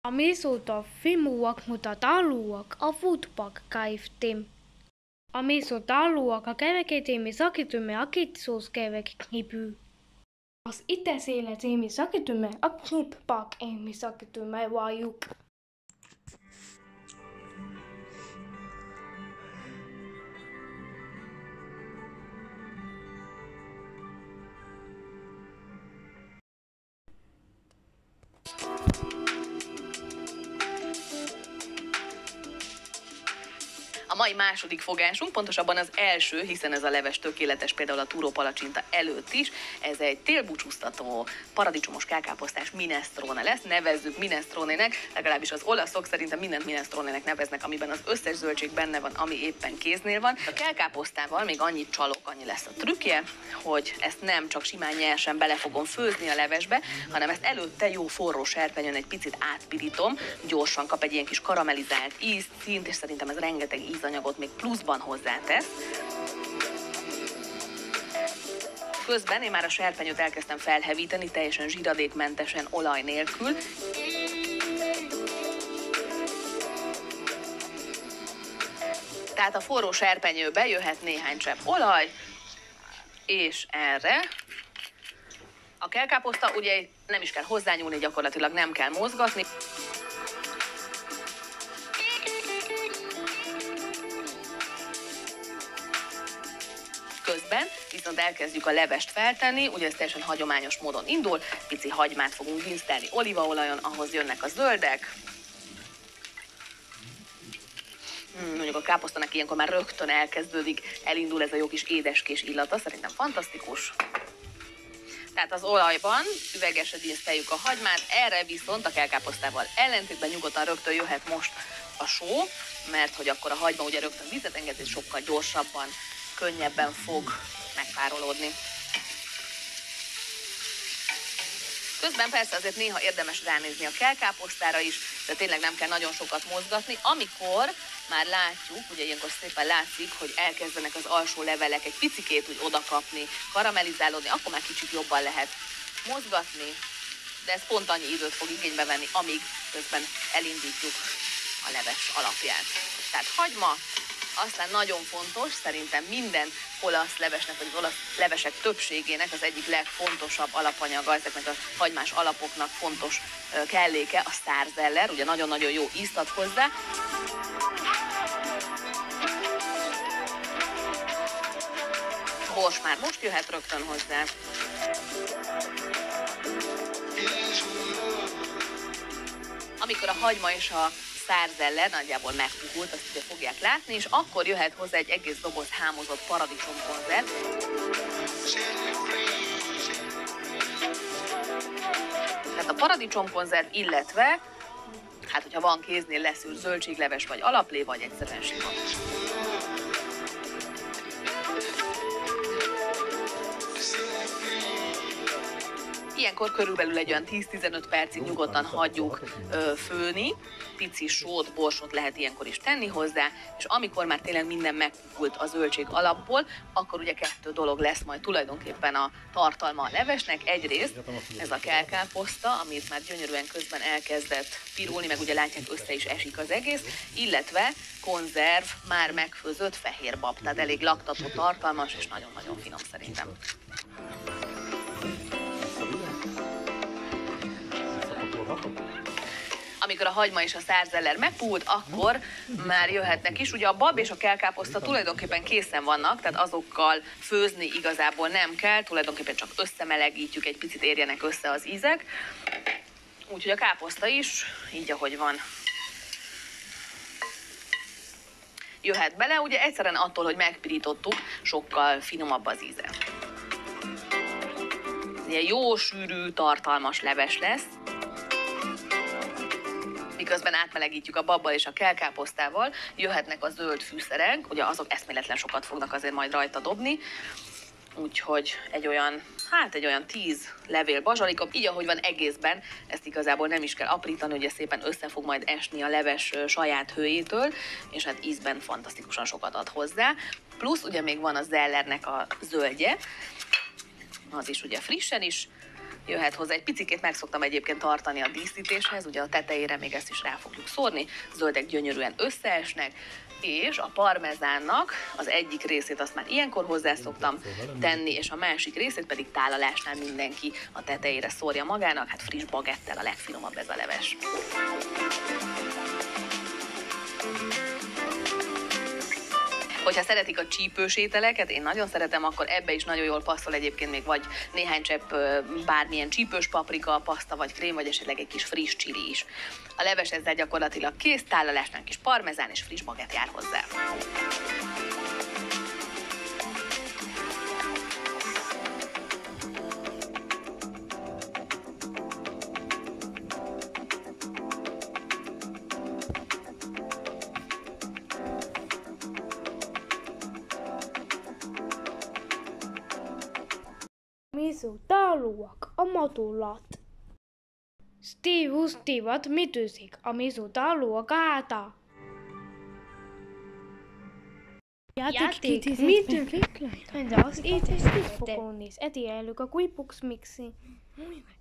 Amisota fimuak, mutta taluak avutpak kaiftim. Amisotaluak käveketiimi sakitumme akitsuuskevek knipy. As ite siellä tiimi sakitumme aknippak emi sakitumme vajuk. A mai második fogásunk, pontosabban az első, hiszen ez a leves tökéletes például a túrópalacsinta előtt is. Ez egy télbúcsúztató, paradicsomos kákáposztás minestrone lesz, nevezzük minestrónének, legalábbis az olaszok szerintem mindent minestrónének neveznek, amiben az összes zöldség benne van, ami éppen kéznél van. A kákáposztával még annyit csalok, annyi lesz a trükkje, hogy ezt nem csak simán nyersen bele fogom főzni a levesbe, hanem ezt előtte jó forró serpenyőn egy picit átpirítom, gyorsan kap egy ilyen kis karamellizált ízt, színt, és szerintem ez rengeteg ízanyagot még pluszban hozzátesz. Közben én már a serpenyőt elkezdtem felhevíteni, teljesen zsíradékmentesen, olaj nélkül. Tehát a forró serpenyőbe jöhet néhány csepp olaj, és erre a kellkáposzta, ugye nem is kell hozzányúlni, gyakorlatilag nem kell mozgatni. Közben viszont elkezdjük a levest feltenni, ugye ez teljesen hagyományos módon indul, pici hagymát fogunk dinsztelni olívaolajon, ahhoz jönnek a zöldek. Mondjuk a káposztának ilyenkor már rögtön elkezdődik, elindul ez a jó kis édeskés illata, szerintem fantasztikus. Tehát az olajban üvegesre dinszteljük a hagymát, erre viszont a kellkáposztával ellentétben nyugodtan rögtön jöhet most a só, mert hogy akkor a hagyma ugye rögtön vizet enged, és sokkal gyorsabban, könnyebben fog megpárolódni. Közben persze azért néha érdemes ránézni a kellkáposztára is, de tényleg nem kell nagyon sokat mozgatni. Amikor már látjuk, ugye ilyenkor szépen látszik, hogy elkezdenek az alsó levelek egy picikét úgy odakapni, karamellizálódni, akkor már kicsit jobban lehet mozgatni, de ez pont annyi időt fog igénybe venni, amíg közben elindítjuk a leves alapját. Tehát hagyma, aztán nagyon fontos, szerintem minden olasz levesnek, vagy az olasz levesek többségének az egyik legfontosabb alapanyaga, ezeknek a hagymás alapoknak fontos kelléke, a szárzeller, ugye nagyon-nagyon jó ízt ad hozzá. Bors már most jöhet rögtön hozzá. Amikor a hagyma és a szárzeller nagyjából megpuhult, azt ugye fogják látni, és akkor jöhet hozzá egy egész doboz hámozott paradicsomkonzerv. Tehát a paradicsomkonzerv, illetve, hát hogyha van kéznél leszűrt zöldségleves, vagy alaplé, vagy egyszerűen sima. Ilyenkor körülbelül egy olyan 10-15 percig nyugodtan hagyjuk főni, pici sót, borsot lehet ilyenkor is tenni hozzá, és amikor már tényleg minden megpuhult a zöldség alapból, akkor ugye kettő dolog lesz majd tulajdonképpen a tartalma a levesnek. Egyrészt ez a kellkáposzta, amit már gyönyörűen közben elkezdett pirulni, meg ugye látják, össze is esik az egész, illetve konzerv, már megfőzött fehérbab, tehát elég laktató, tartalmas és nagyon-nagyon finom szerintem. Amikor a hagyma és a szárzeller megpuhult, akkor már jöhetnek is. Ugye a bab és a kellkáposzta tulajdonképpen készen vannak, tehát azokkal főzni igazából nem kell, tulajdonképpen csak összemelegítjük, egy picit érjenek össze az ízek. Úgyhogy a káposzta is, így ahogy van, jöhet bele. Ugye egyszerűen attól, hogy megpirítottuk, sokkal finomabb az íze. Ilyen jó sűrű, tartalmas leves lesz. Miközben átmelegítjük a babbal és a kellkáposztával, jöhetnek a zöld fűszerek, ugye azok eszméletlen sokat fognak azért majd rajta dobni, úgyhogy egy olyan 10 levél bazsalika, így ahogy van egészben, ezt igazából nem is kell aprítani, ugye szépen össze fog majd esni a leves saját hőjétől, és hát ízben fantasztikusan sokat ad hozzá. Plusz ugye még van a zellernek a zöldje, az is ugye frissen is jöhet hozzá. Egy picikét meg szoktam egyébként tartani a díszítéshez, ugye a tetejére még ezt is rá fogjuk szórni, zöldek gyönyörűen összeesnek, és a parmezánnak az egyik részét azt már ilyenkor hozzá szoktam tenni, és a másik részét pedig tálalásnál mindenki a tetejére szórja magának, hát friss bagettel a legfinomabb ez a leves. Hogyha szeretik a csípős ételeket, én nagyon szeretem, akkor ebbe is nagyon jól passzol egyébként még vagy néhány csepp bármilyen csípős paprika, paszta vagy krém, vagy esetleg egy kis friss csili is. A leves ezzel gyakorlatilag kész, tálalásnál kis parmezán és friss baget jár hozzá. Misotaluak a matulat. Stivat mitysik a misotalua kaata. Játék mityn. Entäs itse stifokonnis etiäilyka kuipuks miksi.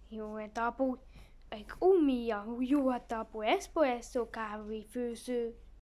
Juetapu. Eik umia juotapu espoesso kahvi fysy.